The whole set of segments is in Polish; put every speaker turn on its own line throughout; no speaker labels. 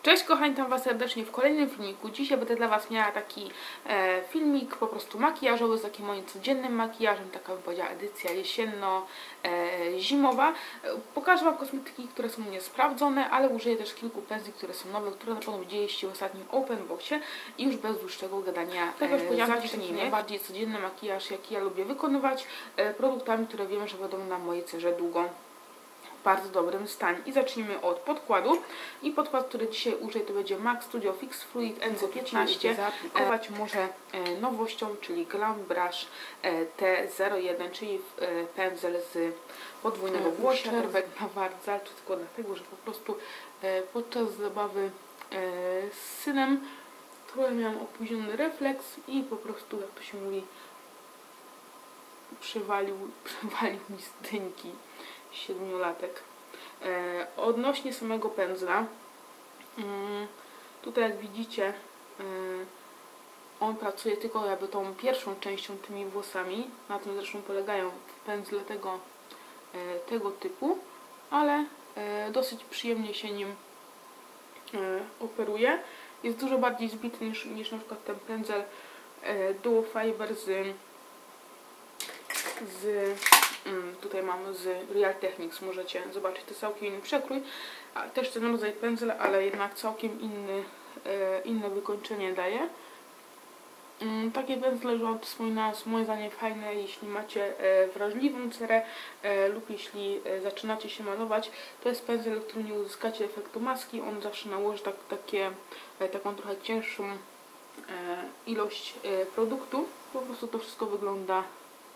Cześć kochani, witam Was serdecznie w kolejnym filmiku. Dzisiaj będę dla Was miała taki filmik po prostu makijażowy z takim moim codziennym makijażem. Taka bym powiedziała edycja jesienno-zimowa. Pokażę Wam kosmetyki, które są u mnie sprawdzone, ale użyję też kilku pędzli, które są nowe, które na pewno widzieliście w ostatnim open boxie. I już bez dłuższego gadania zacznijmy. Najbardziej codzienny makijaż, jaki ja lubię wykonywać, produktami, które wiem, że będą na mojej cerze długo w bardzo dobrym stanie. I zacznijmy od podkładu. I podkład, który dzisiaj użyję, to będzie MAC Studio Fix Fluid NC15. Zaaplikować może nowością, czyli Glam Brush T01, czyli pędzel z podwójnego włosia, na wardzal, czy tylko dlatego, że po prostu podczas zabawy z synem trochę miałam opóźniony refleks i po prostu, jak to się mówi, przywalił mi z dynki 7-latek. Odnośnie samego pędzla, tutaj jak widzicie, on pracuje tylko jakby tą pierwszą częścią, tymi włosami. Na tym zresztą polegają pędzle tego typu, ale dosyć przyjemnie się nim operuje. Jest dużo bardziej zbity niż na przykład ten pędzel Duo Fiber tutaj mamy z Real Techniques. Możecie zobaczyć, to całkiem inny przekrój, też ten rodzaj pędzla, ale jednak całkiem inne wykończenie daje. Takie pędzle, że wspominałam, są moim zdaniem fajne, jeśli macie wrażliwą cerę lub jeśli zaczynacie się malować. To jest pędzel, w którym nie uzyskacie efektu maski. On zawsze nałoży taką trochę cięższą ilość produktu. Po prostu to wszystko wygląda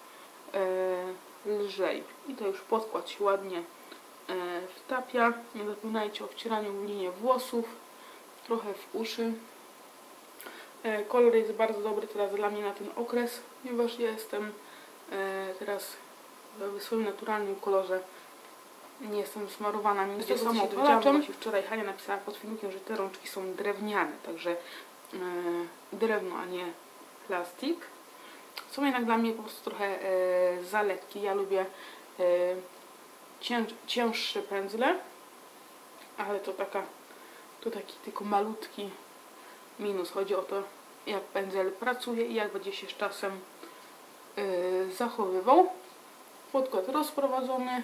lżej. I to już podkład się ładnie wtapia. Nie zapominajcie o wcieraniu w linię włosów, trochę w uszy. Kolor jest bardzo dobry teraz dla mnie na ten okres, ponieważ ja jestem teraz w swoim naturalnym kolorze. Nie jestem smarowana nigdzie samoopalaczem. Wczoraj Hania napisała pod filmikiem, że te rączki są drewniane, także drewno, a nie plastik. Są jednak dla mnie po prostu trochę za lekkie. Ja lubię cięższe pędzle, ale to taki tylko malutki minus. Chodzi o to, jak pędzel pracuje i jak będzie się z czasem zachowywał. Podkład rozprowadzony.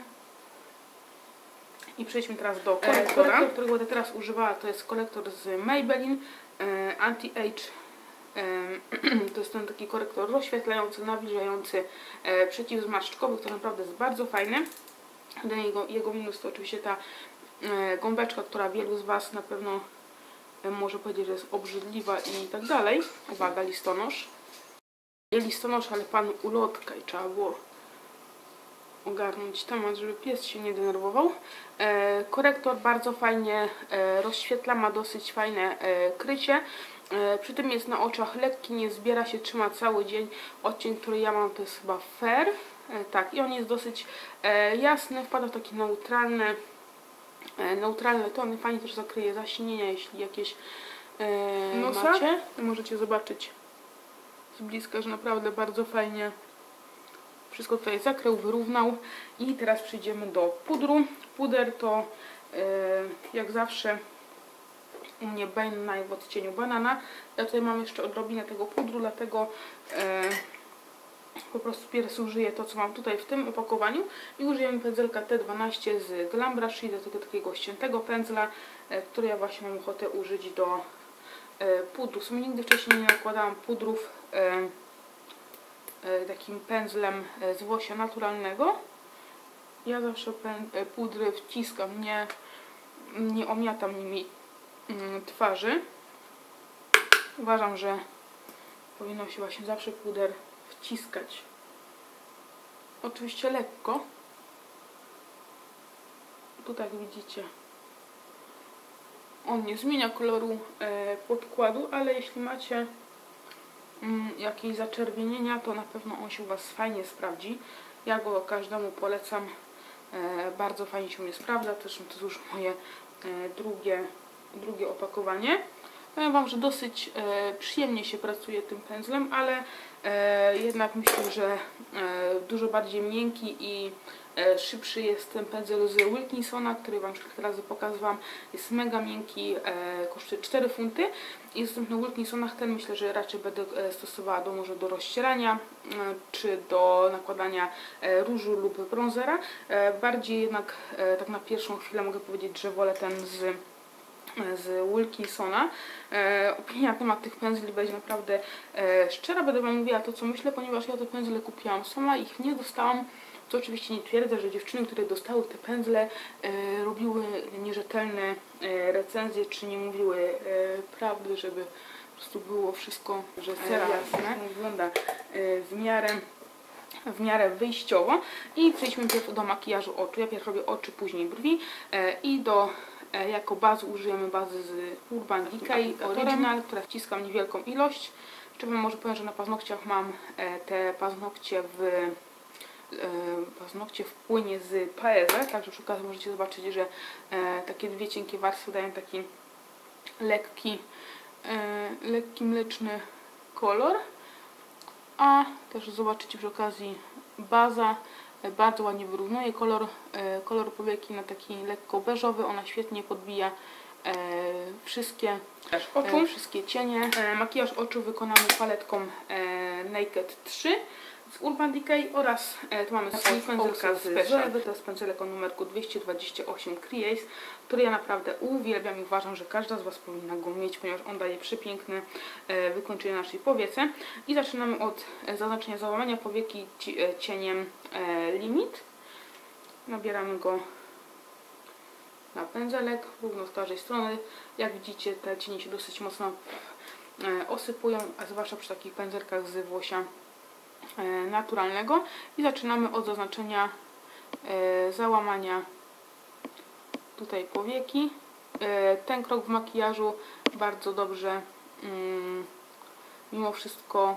I przejdźmy teraz do kolektora. Kolektor, którego będę teraz używała, to jest kolektor z Maybelline Anti-Age. To jest ten taki korektor rozświetlający, nawilżający, przeciwzmarszczkowy, który naprawdę jest bardzo fajny. Jego minus to oczywiście ta gąbeczka, która wielu z Was na pewno może powiedzieć, że jest obrzydliwa i tak dalej. Uwaga, listonosz. Nie listonosz, ale pan ulotka i trzeba było ogarnąć temat, żeby pies się nie denerwował. Korektor bardzo fajnie rozświetla, ma dosyć fajne krycie. Przy tym jest na oczach lekki, nie zbiera się, trzyma cały dzień. Odcień, który ja mam, to jest chyba Fair. Tak, i on jest dosyć jasny, wpada w takie neutralne tony. Fajnie też zakryje zaśnienia, jeśli jakieś macie. Możecie zobaczyć z bliska, że naprawdę bardzo fajnie wszystko tutaj zakrył, wyrównał. I teraz przejdziemy do pudru. Puder to jak zawsze u mnie Bane Night w odcieniu banana. Ja tutaj mam jeszcze odrobinę tego pudru, dlatego po prostu pierwszy użyję to, co mam tutaj w tym opakowaniu i użyjemy pędzelka T12 z Glam Brush, czyli do tego takiego ściętego pędzla, który ja właśnie mam ochotę użyć do pudru. W sumie nigdy wcześniej nie nakładałam pudrów takim pędzlem z włosia naturalnego. Ja zawsze pudry wciskam, nie omiatam nimi twarzy. Uważam, że powinno się właśnie zawsze puder wciskać. Oczywiście lekko. Tu tak widzicie, on nie zmienia koloru podkładu, ale jeśli macie jakieś zaczerwienienia, to na pewno on się u Was fajnie sprawdzi. Ja go każdemu polecam. Bardzo fajnie się u mnie sprawdza. Też to jest już moje drugie opakowanie. Powiem Wam, że dosyć przyjemnie się pracuje tym pędzlem, ale jednak myślę, że dużo bardziej miękki i szybszy jest ten pędzel z Wilkinsona, który Wam już kilka razy pokazywałam. Jest mega miękki, kosztuje 4 funty. I dostępny w Wilkinsonach ten myślę, że raczej będę stosowała może do rozcierania, czy do nakładania różu lub bronzera. Bardziej jednak tak na pierwszą chwilę mogę powiedzieć, że wolę ten z Wilkinsona. Opinia na temat tych pędzli będzie naprawdę szczera. Będę Wam mówiła to, co myślę, ponieważ ja te pędzle kupiłam sama, ich nie dostałam. To oczywiście nie twierdzę, że dziewczyny, które dostały te pędzle, robiły nierzetelne recenzje, czy nie mówiły prawdy, żeby po prostu było wszystko, że jasne. Wygląda w miarę wyjściowo. I przejdźmy pierw do makijażu oczu. Ja pierw robię oczy, później brwi i jako bazy użyjemy bazy z Urban Decay Original, która wciskam niewielką ilość. Jeszcze Wam może powiem, że na paznokciach mam te paznokcie w płynie z Paese, także przy okazji możecie zobaczyć, że takie dwie cienkie warstwy dają taki lekki mleczny kolor, a też zobaczycie przy okazji baza bardzo ładnie wyrównuje kolor powieki na taki lekko beżowy. Ona świetnie podbija wszystkie cienie. Makijaż oczu wykonamy paletką Naked 3 z Urban Decay oraz tu mamy swój pędzelka z Zoewy. To jest pędzelek o numerku 228 Crease, który ja naprawdę uwielbiam i uważam, że każda z Was powinna go mieć, ponieważ on daje przepiękne wykończenie naszej powiece. I zaczynamy od zaznaczenia załamania powieki cieniem Limit. Nabieramy go na pędzelek równo z każdej strony. Jak widzicie, te cienie się dosyć mocno osypują, a zwłaszcza przy takich pędzelkach z włosia naturalnego. I zaczynamy od zaznaczenia załamania tutaj powieki. Ten krok w makijażu bardzo dobrze mimo wszystko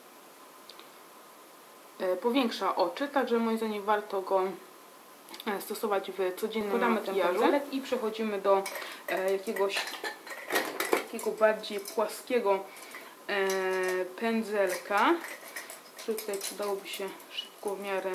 powiększa oczy, także moim zdaniem warto go stosować w codziennym makijażu. I przechodzimy do jakiegoś takiego bardziej płaskiego pędzelka, który tutaj przydałoby się szybko w miarę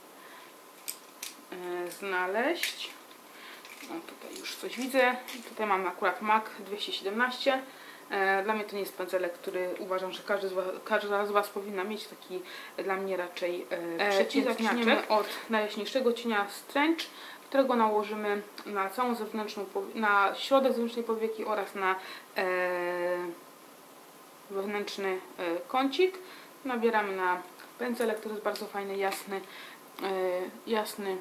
znaleźć. No, tutaj już coś widzę. Tutaj mamy akurat MAC 217. Dla mnie to nie jest pędzelek, który uważam, że każda z Was powinna mieć, taki dla mnie raczej zaczniemy od najjaśniejszego cienia Strange, którego nałożymy na całą na środek zewnętrznej powieki oraz na wewnętrzny kącik. Nabieramy na pędzelek, który jest bardzo fajny, jasny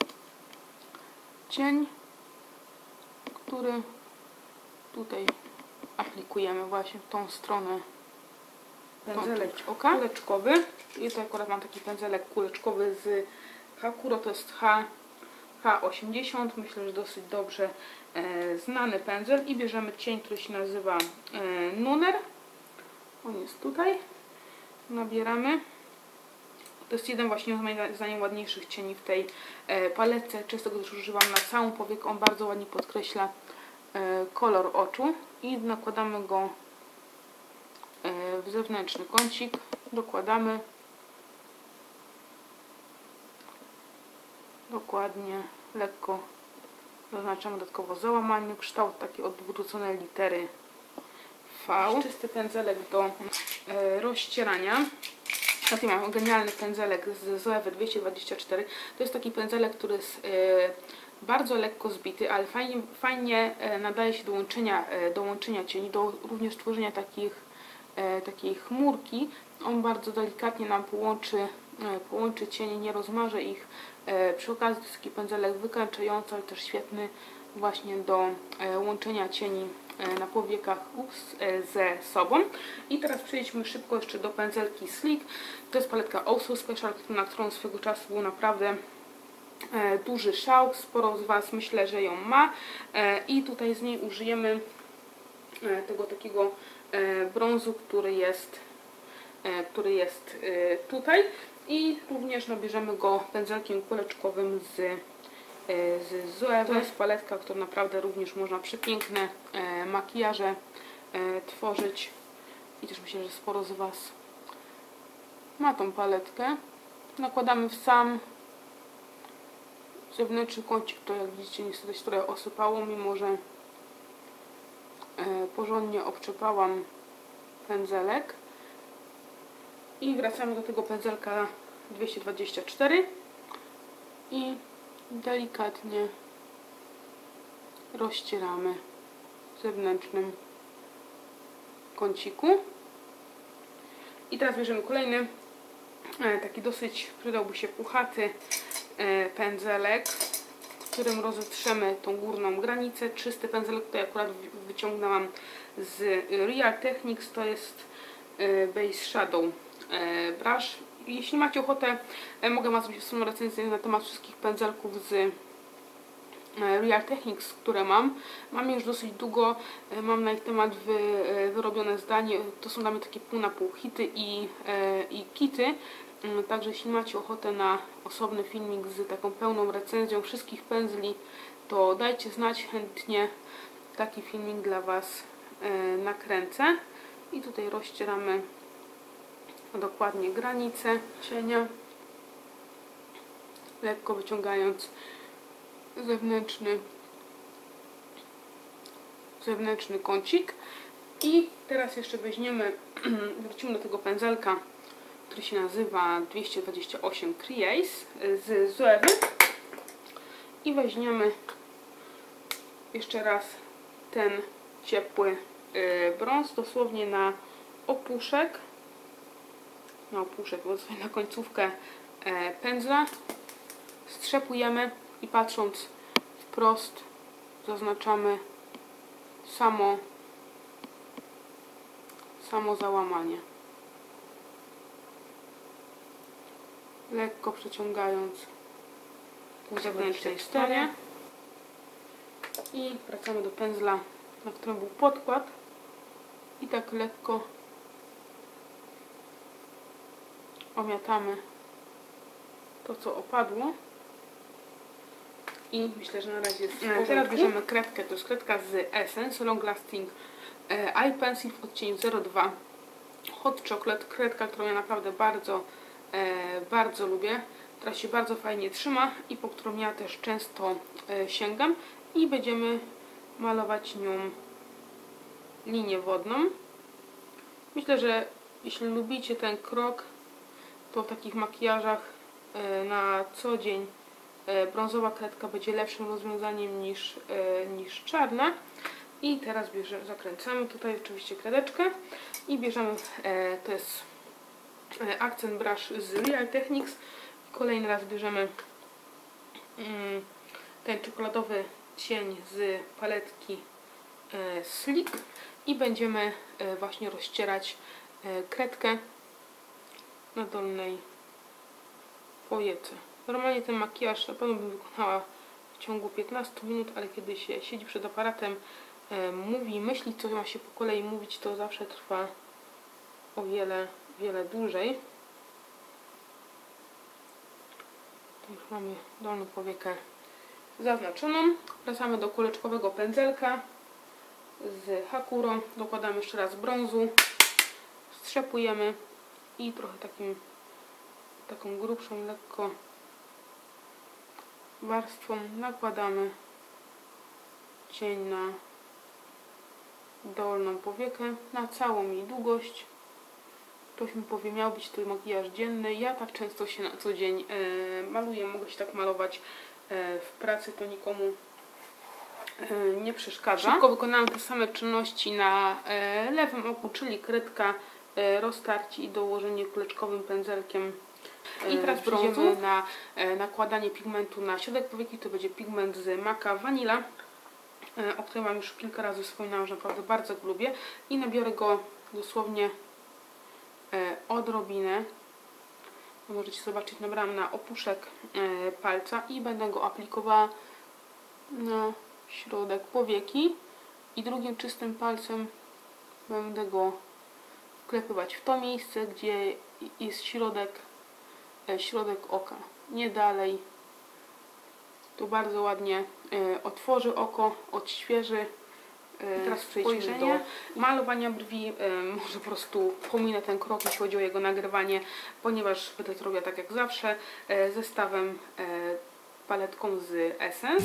cień, który tutaj aplikujemy właśnie w tą stronę. Pędzelek kuleczkowy. I to akurat mam taki pędzelek kuleczkowy z Hakuro, to jest H80. Myślę, że dosyć dobrze znany pędzel. I bierzemy cień, który się nazywa Nuner. On jest tutaj. Nabieramy. To jest jeden właśnie z najładniejszych cieni w tej paletce. Często go też używam na całą powiekę. On bardzo ładnie podkreśla kolor oczu. I nakładamy go w zewnętrzny kącik. Dokładamy. Dokładnie, lekko zaznaczamy dodatkowo załamanie, kształt takiej odwróconej litery V. Czysty pędzelek do rozcierania. Tutaj mam genialny pędzelek z Zoewy 224. To jest taki pędzelek, który jest bardzo lekko zbity, ale fajnie nadaje się do łączenia cieni, do również tworzenia takiej chmurki. On bardzo delikatnie nam połączy cienie, nie rozmaże ich. Przy okazji to jest taki pędzelek wykańczający, ale też świetny właśnie do łączenia cieni na powiekach ze sobą. I teraz przejdźmy szybko jeszcze do pędzelki Sleek. To jest paletka Also Special, na którą swego czasu był naprawdę duży szał. Sporo z Was myślę, że ją ma. I tutaj z niej użyjemy tego takiego brązu, który jest tutaj. I również nabierzemy go pędzelkiem kuleczkowym z Zoewy. To jest paletka, którą naprawdę również można przepiękne makijaże tworzyć. I też myślę, że sporo z Was ma tą paletkę. Nakładamy w sam zewnętrzny kącik to, jak widzicie, niestety się trochę osypało, mimo że porządnie obczepałam pędzelek. I wracamy do tego pędzelka 224 i delikatnie rozcieramy w zewnętrznym kąciku. I teraz bierzemy kolejny, taki dosyć przydałby się puchaty pędzelek, którym rozetrzemy tą górną granicę. Czysty pędzelek, który akurat wyciągnęłam z Real Techniques, to jest Base Shadow Brush. Jeśli macie ochotę, mogę Wam zrobić osobną recenzję na temat wszystkich pędzelków z Real Techniques, które mam. Mam je już dosyć długo, mam na ich temat wyrobione zdanie. To są dla mnie takie pół na pół hity i kity. Także jeśli macie ochotę na osobny filmik z taką pełną recenzją wszystkich pędzli, to dajcie znać, chętnie taki filmik dla Was nakręcę. I tutaj rozcieramy dokładnie granicę cienia, lekko wyciągając zewnętrzny kącik. I teraz jeszcze wrócimy do tego pędzelka, który się nazywa 228 Crease z Zoewy i weźmiemy jeszcze raz ten ciepły brąz, dosłownie na opuszek, na końcówkę pędzla, strzepujemy i patrząc wprost zaznaczamy samo załamanie, lekko przeciągając ku zewnętrznej stronie. I wracamy do pędzla, na którym był podkład, i tak lekko omiatamy to, co opadło. I myślę, że na razie jest w porządku. Teraz bierzemy kredkę, to jest kredka z Essence Long Lasting Eye Pencil w odcieniu 02 Hot Chocolate. Kredka, którą ja naprawdę bardzo lubię, która się bardzo fajnie trzyma i po którą ja też często sięgam. I będziemy malować nią linię wodną. Myślę, że jeśli lubicie ten krok, to w takich makijażach na co dzień brązowa kredka będzie lepszym rozwiązaniem niż czarna. I teraz zakręcamy tutaj oczywiście kredeczkę i bierzemy, to jest Accent Brush z Real Techniques. Kolejny raz bierzemy ten czekoladowy cień z paletki Slick i będziemy właśnie rozcierać kredkę na dolnej powiece. Normalnie ten makijaż na pewno bym wykonała w ciągu 15 minut, ale kiedy się siedzi przed aparatem, mówi i myśli, co ma się po kolei mówić, to zawsze trwa o wiele dłużej. Tu już mamy dolną powiekę zaznaczoną. Wracamy do kuleczkowego pędzelka z Hakuro. Dokładamy jeszcze raz brązu, strzepujemy i trochę taką grubszą lekko warstwą nakładamy cień na dolną powiekę, na całą jej długość. Ktoś mi powie, miał być to makijaż dzienny. Ja tak często się na co dzień maluję, mogę się tak malować w pracy, to nikomu nie przeszkadza. Szybko wykonałam te same czynności na lewym oku, czyli kredka, roztarcie i dołożenie kuleczkowym pędzelkiem. I teraz przejdziemy na nakładanie pigmentu na środek powieki. To będzie pigment z Maca Vanilla, o którym Wam już kilka razy wspominałam, że naprawdę bardzo go lubię. I nabiorę go dosłownie odrobinę. Możecie zobaczyć, nabrałam na opuszek palca i będę go aplikowała na środek powieki. I drugim czystym palcem będę go wklepywać w to miejsce, gdzie jest środek oka, nie dalej. To bardzo ładnie otworzy oko, odświeży. Teraz przejdźmy do malowania brwi. Może po prostu pominę ten krok, jeśli chodzi o jego nagrywanie, ponieważ będę to robiła tak jak zawsze, zestawem paletką z Essence.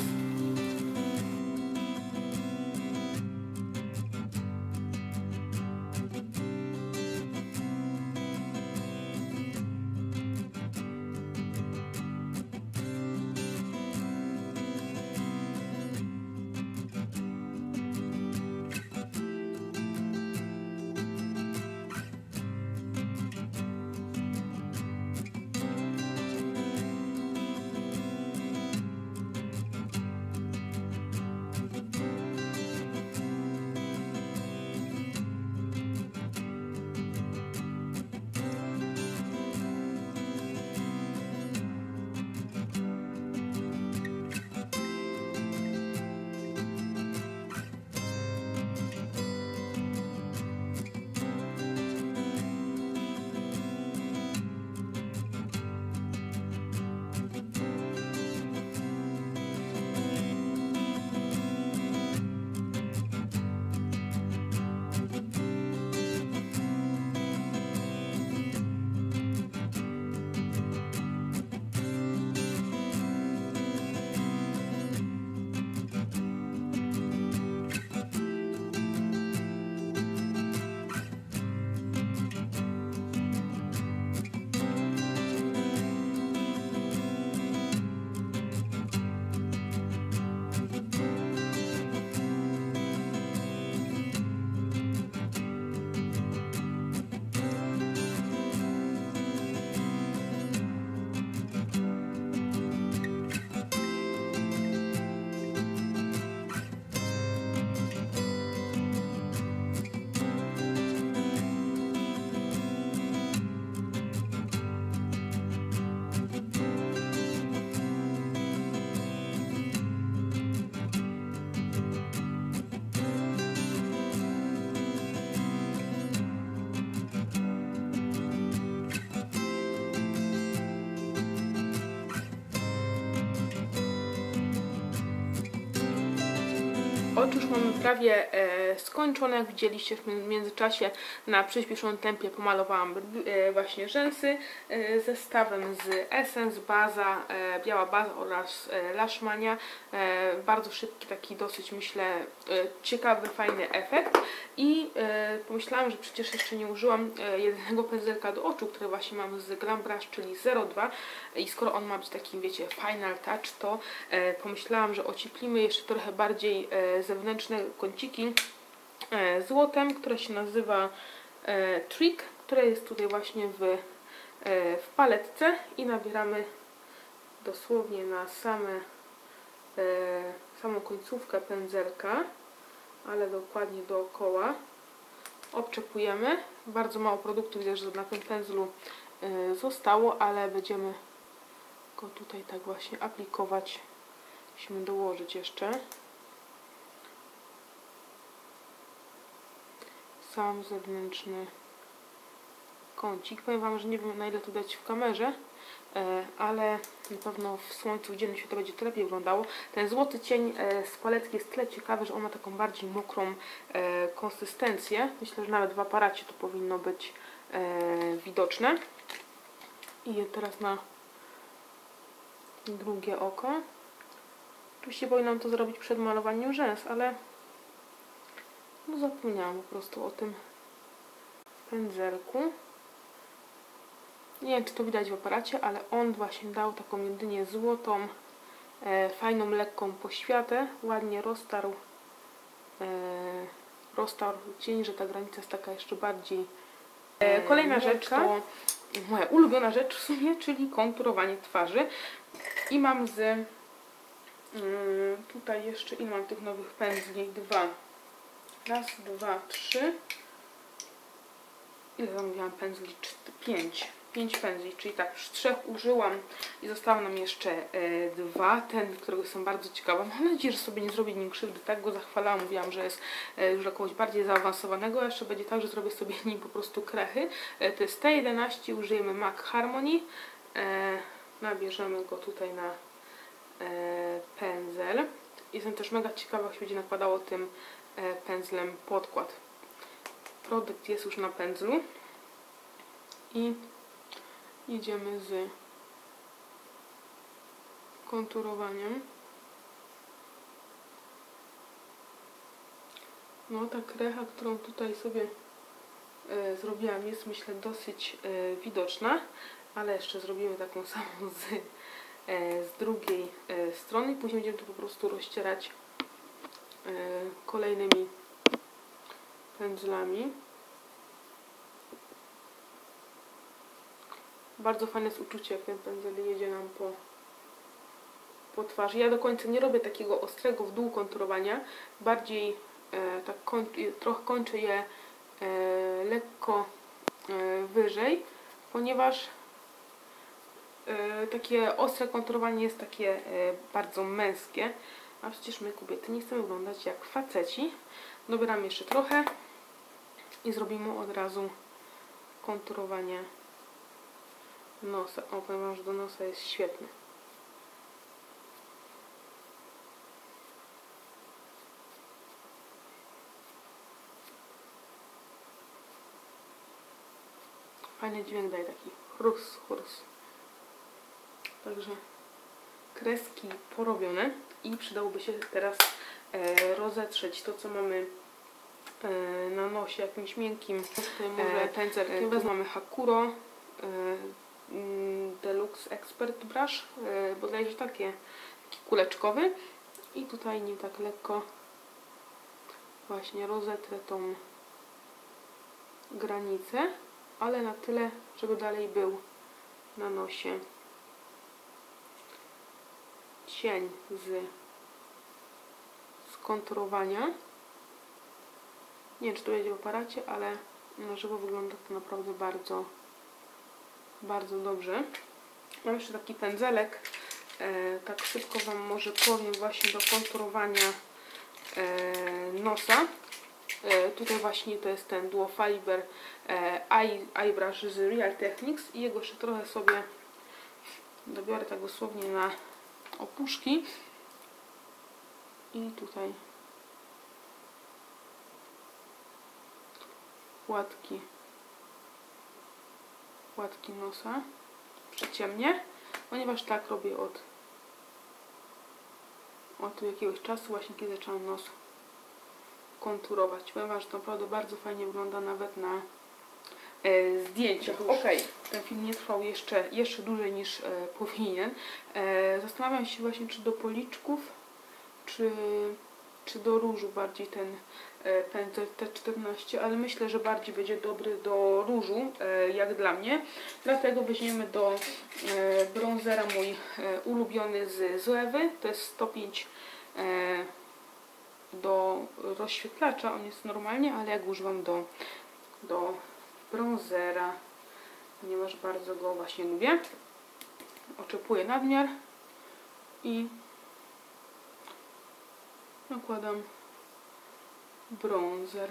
Oczy już mamy prawie skończone. Jak widzieliście, w międzyczasie na przyspieszonym tempie pomalowałam właśnie rzęsy zestawem z Essence, baza, biała baza oraz Lash Mania. Bardzo szybki, taki dosyć, myślę, ciekawy, fajny efekt. I pomyślałam, że przecież jeszcze nie użyłam jedynego pędzelka do oczu, który właśnie mam z Glam Brush, czyli 02. I skoro on ma być taki, wiecie, final touch, to pomyślałam, że ocieplimy jeszcze trochę bardziej zewnętrzne kąciki złotem, które się nazywa Trick, które jest tutaj właśnie w paletce i nabieramy dosłownie na samą końcówkę pędzelka, ale dokładnie dookoła. Obczepujemy. Bardzo mało produktu widzę, że na tym pędzlu zostało, ale będziemy go tutaj tak właśnie aplikować. Musimy dołożyć jeszcze. Sam zewnętrzny kącik. Powiem Wam, że nie wiem, na ile to dać w kamerze, ale na pewno w słońcu, w dziennym świetle będzie to lepiej wyglądało. Ten złoty cień z paletki jest tyle ciekawy, że on ma taką bardziej mokrą konsystencję. Myślę, że nawet w aparacie to powinno być widoczne. I teraz na drugie oko. Oczywiście powinnam to zrobić przed malowaniem rzęs, ale no zapomniałam po prostu o tym pędzelku. Nie wiem, czy to widać w aparacie, ale on właśnie dał taką jedynie złotą, fajną, lekką poświatę. Ładnie roztarł cień, że ta granica jest taka jeszcze bardziej... Kolejna rzecz to moja ulubiona rzecz w sumie, czyli konturowanie twarzy. I mam tutaj jeszcze, ile mam tych nowych pędzli? Raz, dwa, trzy. Ile zamówiłam pędzli? 5 pędzli, czyli tak, już 3 użyłam i zostało nam jeszcze 2. Ten, którego jestem bardzo ciekawa. Mam nadzieję, że sobie nie zrobię nim krzywdy. Tak go zachwalałam, mówiłam, że jest już jakiegoś bardziej zaawansowanego. Jeszcze będzie tak, że zrobię sobie nim po prostu krechy. To jest T11, użyjemy MAC Harmony. Nabierzemy go tutaj na pędzel. Jestem też mega ciekawa, jak się będzie nakładało tym pędzlem podkład. Produkt jest już na pędzlu i jedziemy z konturowaniem. No ta krecha, którą tutaj sobie zrobiłam, jest myślę dosyć widoczna, ale jeszcze zrobimy taką samą z drugiej strony i później będziemy to po prostu rozcierać kolejnymi pędzlami. Bardzo fajne jest uczucie, jak ten pędzel jedzie nam po twarzy. Ja do końca nie robię takiego ostrego w dół konturowania, bardziej tak trochę kończę je lekko wyżej, ponieważ takie ostre konturowanie jest takie bardzo męskie, a przecież my kobiety nie chcemy wyglądać jak faceci. Dobieram jeszcze trochę i zrobimy od razu konturowanie nosa. O, powiem, że do nosa jest świetny. Fajny dźwięk daje, taki chrus, chrus. Także kreski porobione i przydałoby się teraz rozetrzeć to, co mamy na nosie jakimś miękkim. Tutaj może pędzelkiem wezmę Hakuro Deluxe Expert Brush, bodajże taki kuleczkowy i tutaj nim tak lekko właśnie rozetrę tą granicę, ale na tyle, żeby dalej był na nosie cień z konturowania. Nie wiem, czy to będzie w aparacie, ale na żywo wygląda to naprawdę bardzo, bardzo dobrze. Mam jeszcze taki pędzelek, tak szybko Wam może powiem, właśnie do konturowania nosa. Tutaj właśnie to jest ten Duo Fiber Eye Brush z Real Techniques i jego jeszcze trochę sobie dobiorę tak dosłownie na opuszki i tutaj płatki nosa przyciemnię, ponieważ tak robię od jakiegoś czasu, właśnie kiedy zaczęłam nos konturować. Powiem, że to naprawdę bardzo fajnie wygląda nawet na zdjęciach. Ok, ten film nie trwał jeszcze dłużej niż powinien. Zastanawiam się właśnie, czy do policzków, czy do różu bardziej ten pędzel T14, ale myślę, że bardziej będzie dobry do różu, jak dla mnie. Dlatego weźmiemy do bronzera mój ulubiony z Zoewy. To jest 105 do rozświetlacza. On jest normalnie, ale jak używam do bronzera, ponieważ bardzo go właśnie lubię. Oczepuję nadmiar i nakładam bronzer.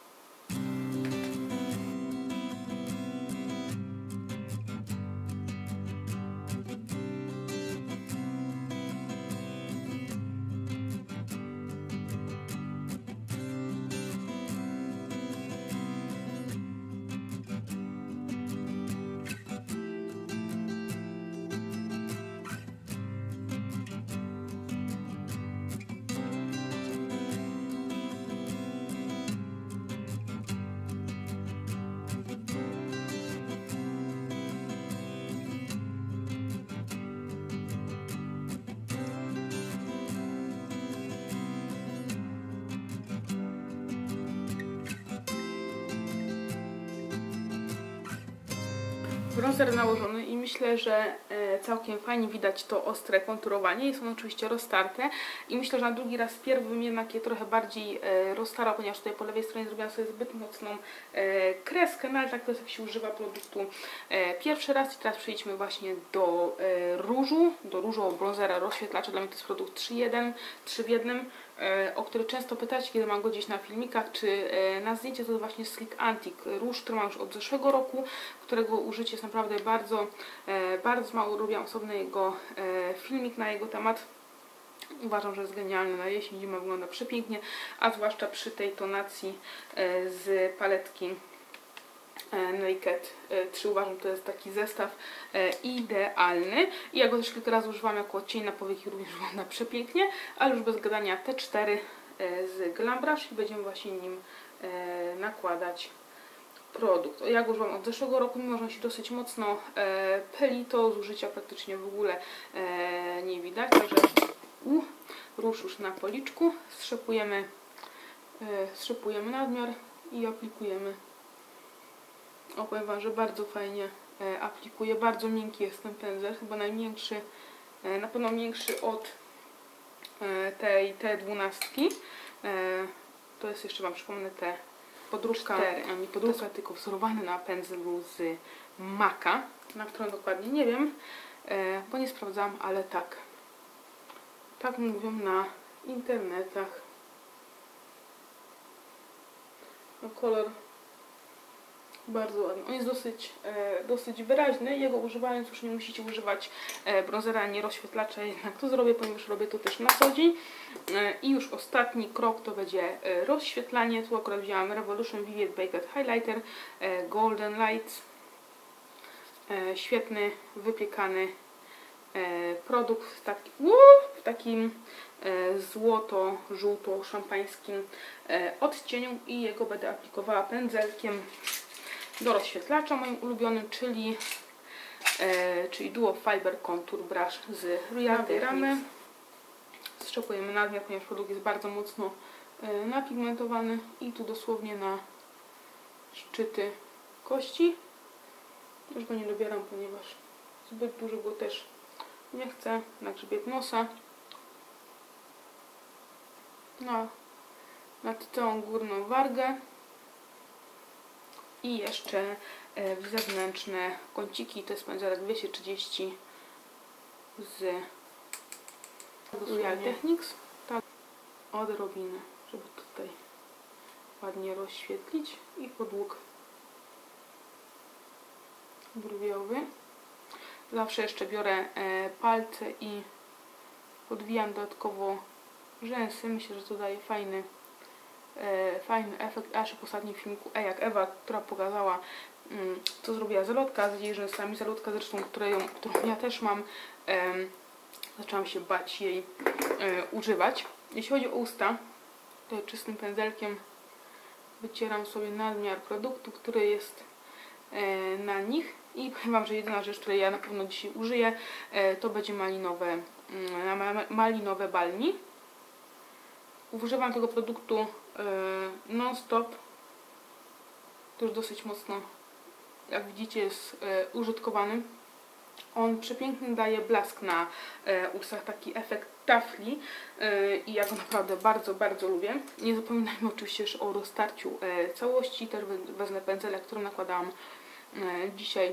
Bronzer nałożony i myślę, że całkiem fajnie widać to ostre konturowanie. Jest ono oczywiście roztarte i myślę, że na drugi raz wpierw bym jednak je trochę bardziej roztarał, ponieważ tutaj po lewej stronie zrobiłam sobie zbyt mocną kreskę, no ale tak to jest, jak się używa produktu pierwszy raz. I teraz przejdźmy właśnie do różu, do różowego bronzera rozświetlacza. Dla mnie to jest produkt 3 w 1, o który często pytacie, kiedy mam go gdzieś na filmikach czy na zdjęciach. To jest właśnie Sleek Antique róż, który mam już od zeszłego roku, którego użycie jest naprawdę bardzo, bardzo mało. Robiłam osobny jego filmik na jego temat. Uważam, że jest genialny na jesień, zima wygląda przepięknie, a zwłaszcza przy tej tonacji z paletki Naked 3. Uważam, że to jest taki zestaw idealny i ja go też kilka razy używam jako cień na powieki, również wygląda przepięknie, ale już bez gadania T4 z Glam Brush i będziemy właśnie nim nakładać produkt. Ja go używam od zeszłego roku, mimo że on się dosyć mocno peli, to zużycia praktycznie w ogóle nie widać, także róż już na policzku, strzepujemy nadmiar i aplikujemy. Powiem Wam, że bardzo fajnie aplikuje, bardzo miękki jest ten pędzel, chyba najmiększy, na pewno większy od tej T12. To jest jeszcze Wam przypomnę podróbka, nie podróbka, tylko wzorowany na pędzlu z Maca, na którą dokładnie nie wiem, bo nie sprawdzam, ale tak mówią na internetach. No, kolor bardzo ładny. On jest dosyć wyraźny. Jego używając już nie musicie używać bronzera ani rozświetlacza, jednak to zrobię, ponieważ robię to też na co dzień. I już ostatni krok to będzie rozświetlanie. Tu akurat wzięłam Revolution Vivid Baked Highlighter Golden Lights. Świetny, wypiekany produkt w takim złoto-żółto-szampańskim odcieniu i jego będę aplikowała pędzelkiem do rozświetlacza moim ulubionym, czyli Duo Fiber Contour Brush z Real Techniques. Strzepujemy nadmiar, ponieważ produkt jest bardzo mocno napigmentowany i tu dosłownie na szczyty kości. Już go nie dobieram, ponieważ zbyt dużo go też nie chcę, na grzbiet nosa, nad całą górną wargę i jeszcze w zewnętrzne kąciki. To jest pędzelek 230 z Real Techniques. Tak, odrobinę, żeby tutaj ładnie rozświetlić i podłóg brwiowy. Zawsze jeszcze biorę palce i podwijam dodatkowo rzęsy. Myślę, że to daje fajny efekt. Aż w ostatnim filmiku jak Ewa, która pokazała, co zrobiła Zelotka z jej rzęsami. Zelotka zresztą, którą ja też mam, zaczęłam się bać jej używać. Jeśli chodzi o usta, to czystym pędzelkiem wycieram sobie nadmiar produktu, który jest na nich i powiem Wam, że jedyna rzecz, której ja na pewno dzisiaj użyję, to będzie malinowe balni. Używam tego produktu non-stop. To już dosyć mocno, jak widzicie, jest użytkowany. On przepięknie daje blask na ustach, taki efekt tafli i ja go naprawdę bardzo, bardzo lubię. Nie zapominajmy oczywiście jeszcze o roztarciu całości. Też wezmę pędzelek, którym nakładałam dzisiaj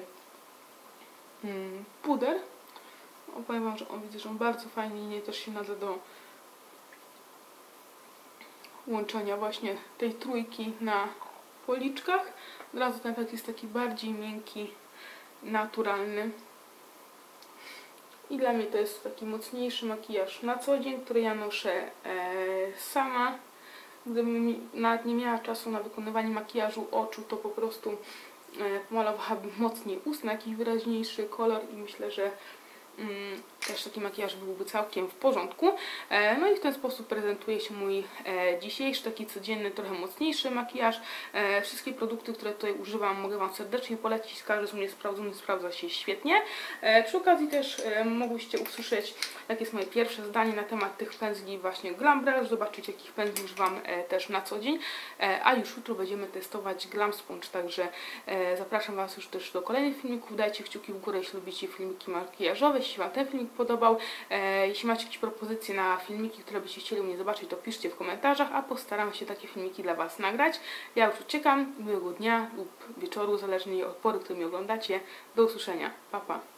puder. Powiem Wam, że widzę, że on bardzo fajnie też się nada do łączenia właśnie tej trójki na policzkach. Od razu ten efekt jest taki bardziej miękki, naturalny. I dla mnie to jest taki mocniejszy makijaż na co dzień, który ja noszę sama. Gdybym nawet nie miała czasu na wykonywanie makijażu oczu, to po prostu pomalowałabym mocniej ust na jakiś wyraźniejszy kolor i myślę, że też taki makijaż byłby całkiem w porządku. No i w ten sposób prezentuje się mój dzisiejszy, taki codzienny, trochę mocniejszy makijaż. Wszystkie produkty, które tutaj używam, mogę Wam serdecznie polecić. Każdy z mnie sprawdzony, sprawdza się świetnie. Przy okazji też mogłyście usłyszeć, jakie jest moje pierwsze zdanie na temat tych pędzli właśnie Glam Brush, zobaczyć, jakich pędzli używam też na co dzień. A już jutro będziemy testować Glam Sponge, także zapraszam Was już też do kolejnych filmików. Dajcie kciuki w górę, jeśli lubicie filmiki makijażowe, jeśli Wam ten filmik podobał. Jeśli macie jakieś propozycje na filmiki, które byście chcieli u mnie zobaczyć, to piszcie w komentarzach, a postaram się takie filmiki dla Was nagrać. Ja już uciekam. Miłego dnia lub wieczoru, zależnie od pory, której mnie oglądacie. Do usłyszenia. Pa, pa.